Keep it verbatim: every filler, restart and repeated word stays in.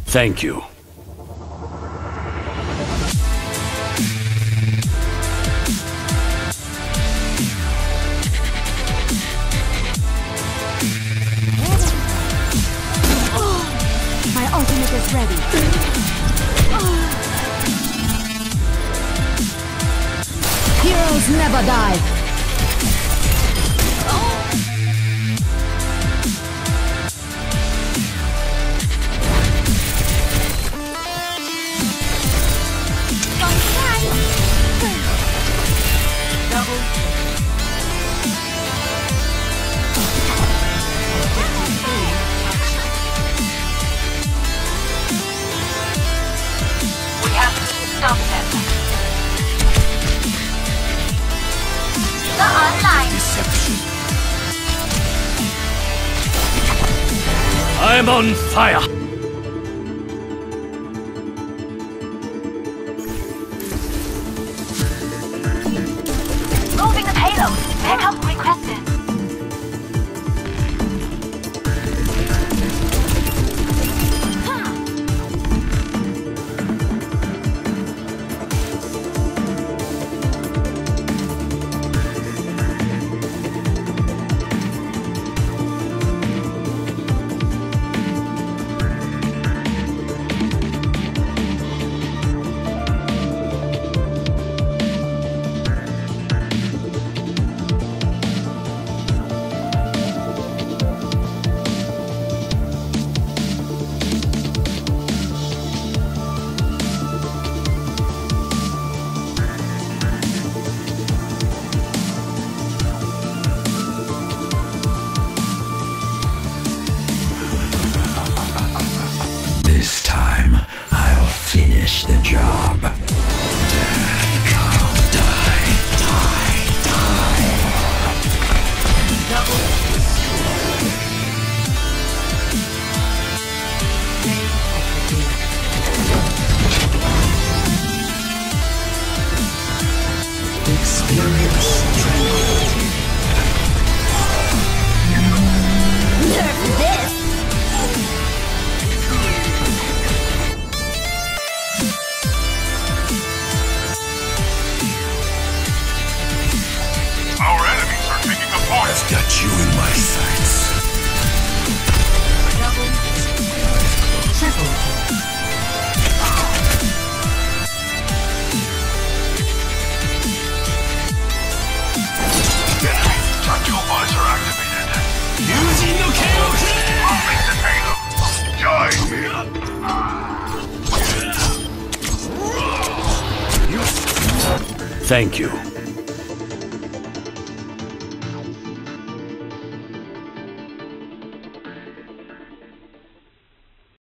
Thank you. My ultimate is ready. Heroes never die. Stop them. The online. Deception. I'm on fire. Moving the payload. Backup requested. This time, I'll finish the job. Die, die, die. Experience tranquility. Nerf this! Our enemies are taking a point. I've got you in my sights. Triple kill. Control buds are activated. Moving the payload. Join me. Thank you.